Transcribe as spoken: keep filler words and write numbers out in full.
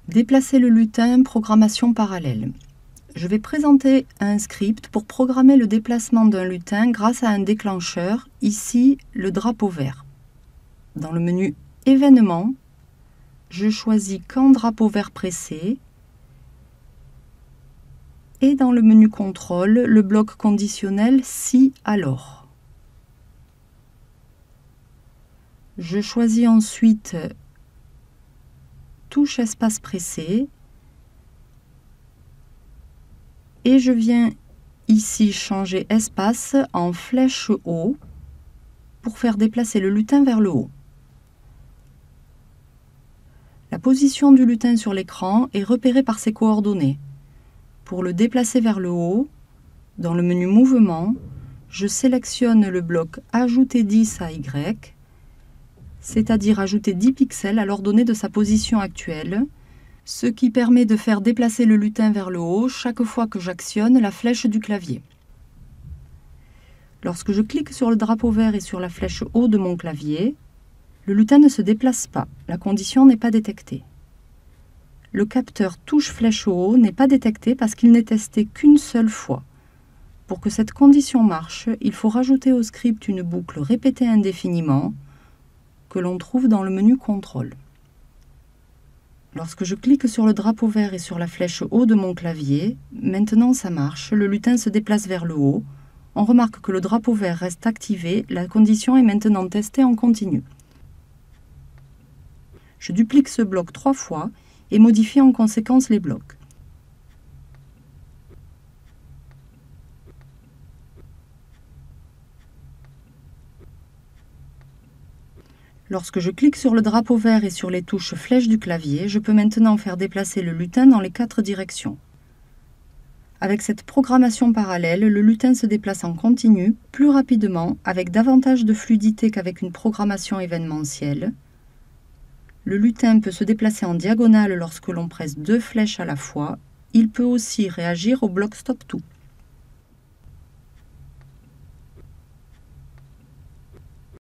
Déplacer le lutin, programmation parallèle. Je vais présenter un script pour programmer le déplacement d'un lutin grâce à un déclencheur, ici le drapeau vert. Dans le menu Événements, je choisis Quand drapeau vert pressé et dans le menu Contrôle, le bloc conditionnel Si alors. Je choisis ensuite Touche espace pressé et je viens ici changer espace en flèche haut pour faire déplacer le lutin vers le haut. La position du lutin sur l'écran est repérée par ses coordonnées. Pour le déplacer vers le haut, dans le menu Mouvement, je sélectionne le bloc Ajouter dix à Y, c'est-à-dire ajouter dix pixels à l'ordonnée de sa position actuelle, ce qui permet de faire déplacer le lutin vers le haut chaque fois que j'actionne la flèche du clavier. Lorsque je clique sur le drapeau vert et sur la flèche haut de mon clavier, le lutin ne se déplace pas, la condition n'est pas détectée. Le capteur touche flèche haut n'est pas détecté parce qu'il n'est testé qu'une seule fois. Pour que cette condition marche, il faut rajouter au script une boucle répétée indéfiniment, que l'on trouve dans le menu Contrôle. Lorsque je clique sur le drapeau vert et sur la flèche haut de mon clavier, maintenant ça marche, le lutin se déplace vers le haut. On remarque que le drapeau vert reste activé, la condition est maintenant testée en continu. Je duplique ce bloc trois fois et modifie en conséquence les blocs. Lorsque je clique sur le drapeau vert et sur les touches flèches du clavier, je peux maintenant faire déplacer le lutin dans les quatre directions. Avec cette programmation parallèle, le lutin se déplace en continu, plus rapidement, avec davantage de fluidité qu'avec une programmation événementielle. Le lutin peut se déplacer en diagonale lorsque l'on presse deux flèches à la fois. Il peut aussi réagir au bloc Stop Tout.